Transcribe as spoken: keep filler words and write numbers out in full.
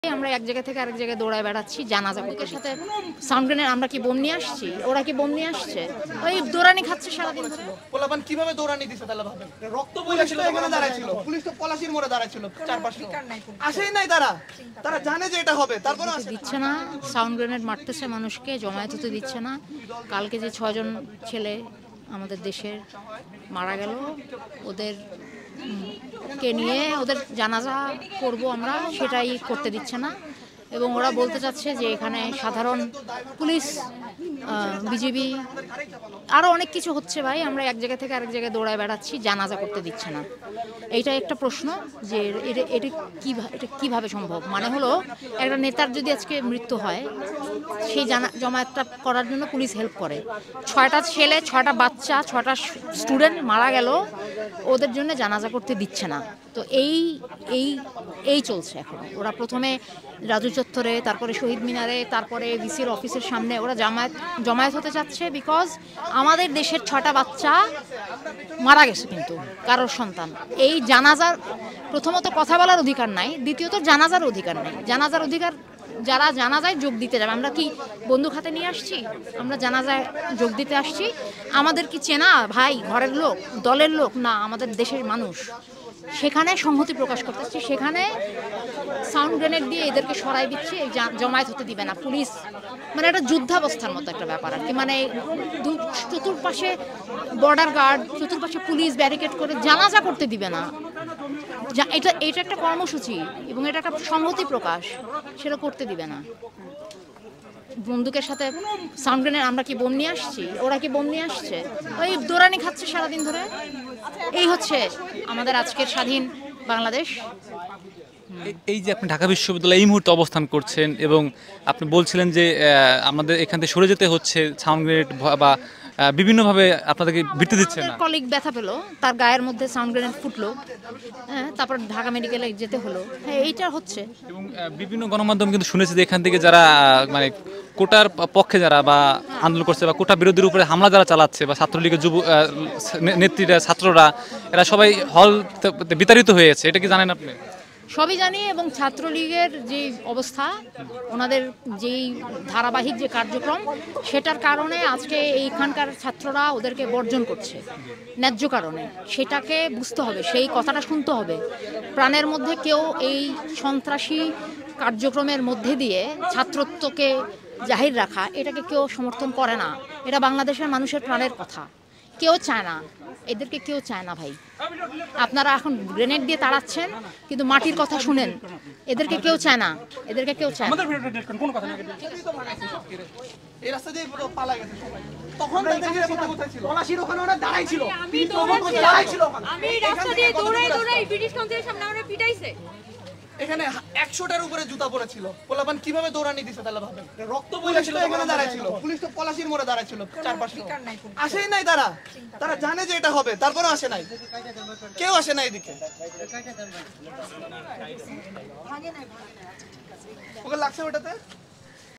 আমরা এক জায়গা থেকে আরেক জায়গায় দৌড়ায় বেড়াচ্ছি জানাজা বুকের সাথে সাউন্ড গ্রেনেড। আমরা কি বোম নিয়ে আসছি? ওরা কি বোম নিয়ে আসছে? ওই দৌড়ানি খাচ্ছে সারাদিন ধরে। পোলাপান কিভাবে দৌড়ানি দিছে তাহলে ভাবেন। রক্ত বইলা ছিল, এখানে দাঁড়ায় ছিল, পুলিশ তো পলাশির মোড়ে দাঁড়ায় ছিল, চারপাশে আসেই নাই তারা। তারা জানে যে এটা হবে, তারপরেও আসে দিচ্ছে না। সাউন্ড গ্রেনেড মারতেছে মানুষকে, জমায়েত হতে দিচ্ছে না। কালকে যে ছয়জন ছেলে আমাদের দেশের মারা গেল, ওদের কে নিয়ে ওদের জানাজা করব আমরা, সেটাই করতে দিচ্ছে না। এবং ওরা বলতে চাচ্ছে যে এখানে সাধারণ পুলিশ, বিজিবি, আরও অনেক কিছু হচ্ছে ভাই। আমরা এক জায়গা থেকে আরেক জায়গায় দৌড়ায় বেড়াচ্ছি, জানাজা করতে দিচ্ছে না। এইটা একটা প্রশ্ন যে এটা এটা কী এটা কীভাবে সম্ভব। মানে হলো একটা নেতার যদি আজকে মৃত্যু হয়, সেই জানা জমায়েতটা করার জন্য পুলিশ হেল্প করে। ছয়টা ছেলে, ছয়টা বাচ্চা, ছয়টা স্টুডেন্ট মারা গেল, ওদের জন্য জানাজা করতে দিচ্ছে না। তো এই এই এই চলছে এখন। ওরা প্রথমে রাজু চত্বরে, তারপরে শহীদ মিনারে, তারপরে ভিসির অফিসের সামনে ওরা জামায়াত জমায়েত হতে চাচ্ছে। বিকজ আমাদের দেশের ছটা বাচ্চা মারা গেছে, কিন্তু কারোর সন্তান। এই জানাজার প্রথমত কথা বলার অধিকার নাই, দ্বিতীয়ত জানাজার অধিকার নাই। জানাজার অধিকার যারা জানাজায় যোগ দিতে যাবে, আমরা কি বন্দুক হাতে নিয়ে আসছি? আমরা জানাজায় যোগ দিতে আসছি। আমাদের কি চেনা ভাই, ঘরের লোক, দলের লোক না, আমাদের দেশের মানুষ। সেখানে সংহতি প্রকাশ করতেছি, সেখানে সাউন্ড গ্রেনেড দিয়ে এদেরকে সরাই দিচ্ছে, জমায়েত হতে দিবে না পুলিশ। মানে একটা যুদ্ধাবস্থার মতো একটা ব্যাপার আর কি। মানে চতুর্পাশে বর্ডার গার্ড, চতুর্পাশে পুলিশ ব্যারিকেড করে জানাজা করতে দিবে না। এটা এটা একটা কর্মসূচি এবং এটা একটা সংহতি প্রকাশ, সেটা করতে দিবে না। বন্দুকের সাথে সাউন্ড গ্রেনেড। আমরা কি বোম নিয়ে আসছি? ওরা কি বোম নিয়ে আসছে? ওই দৌড়ানি খাচ্ছে সারাদিন ধরে। এই হচ্ছে আমাদের আজকের স্বাধীন বাংলাদেশ। এই যে আপনি ঢাকা বিশ্ববিদ্যালয়ে এই মুহূর্তে অবস্থান করছেন এবং আপনি বলছিলেন যে আমাদের এখান থেকে সরে যেতে হচ্ছে, সাউন্ড গ্রেনেড বা বিভিন্নভাবে আপনাদেরকে বৃত্তি দিচ্ছে না। কলিগ ব্যথা পেলো, তার গায়ের মধ্যে সাউন্ড গ্রেনেড ফুটলো, হ্যাঁ, তারপর ঢাকা মেডিকেলে যেতে হলো। হ্যাঁ, এইটা হচ্ছে। এবং বিভিন্ন গণমাধ্যম কিন্তু শুনেছে যে এখান থেকে যারা মানে কোটার পক্ষে যারা বা আন্দোলন করছে বা কোটা বিরোধীর উপরে হামলা যারা চালাচ্ছে বা ছাত্রলীগের যুব নেত্রীরা, ছাত্ররা, এরা সবাই হল বিতাড়িত হয়েছে। এটা কি জানেন আপনি? সবই জানি। এবং ছাত্রলীগের যে অবস্থা, ওনাদের যেই ধারাবাহিক যে কার্যক্রম, সেটার কারণে আজকে এইখানকার ছাত্ররা ওদেরকে বর্জন করছে ন্যায্য কারণে। সেটাকে বুঝতে হবে, সেই কথাটা শুনতে হবে। প্রাণের মধ্যে কেউ এই সন্ত্রাসী কার্যক্রমের মধ্যে দিয়ে ছাত্রত্বকে জাহির রাখা, এটাকে কেউ সমর্থন করে না। এটা বাংলাদেশের মানুষের প্রাণের কথা, কেউ চায় না। এদেরকে কেউ চায় না ভাই। আপনারা এখন গ্রেনেড দিয়ে তাড়াচ্ছেন, কিন্তু মাটির কথা শুনেন। এদেরকে কেউ চায় না, এদেরকে কেউ চায় না। এই রাস্তা দিয়ে পুরো পালা গেছে সবাই। তখন তাদের কোথায় ছিল? পলাশির ওখানে ওরা দাঁড়াই ছিল। আমি দাঁড়াই ছিল ওখানে। আমি রাস্তা দিয়ে দৌড়াই দৌড়াই ব্রিটিশ কাউন্সিলের সামনে আমরা পিটাইছে। এখানে একশোটার উপরে জুতা পড়েছিল। পোলাপান কিভাবে দৌড়ানি দিছে তাহলে ভাবেন। রক্ত বইলা ছিল, এখানে দাঁড়ায় ছিল, পুলিশ তো পলাশির মোড়ে দাঁড়ায় ছিল, চারপাশে আসেই নাই তারা। তারা জানে যে এটা হবে, তারপরেও আসে নাই। কেউ আসে নাই এদিকে। ওকে লাগছে ওটাতে।